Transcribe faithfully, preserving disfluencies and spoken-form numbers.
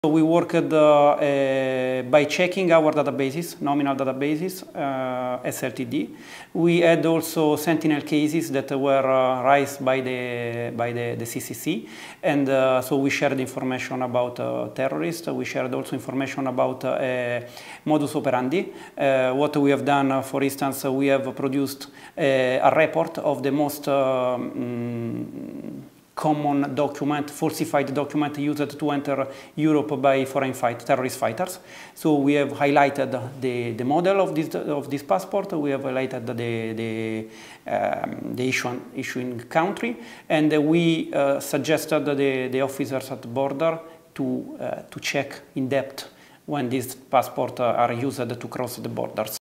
We worked uh, uh, by checking our databases, nominal databases, uh, S L T D. We had also Sentinel cases that were uh, raised by the by the, the C C C, and uh, so we shared information about uh, terrorists. We shared also information about uh, modus operandi. Uh, what we have done, uh, for instance, uh, we have produced uh, a report of the most uh, mm, common document, falsified document used to enter Europe by foreign fight, terrorist fighters. So we have highlighted the, the model of this, of this passport, we have highlighted the, the, um, the issuing, issuing country, and we uh, suggested the, the officers at the border to, uh, to check in depth when these passports are used to cross the borders.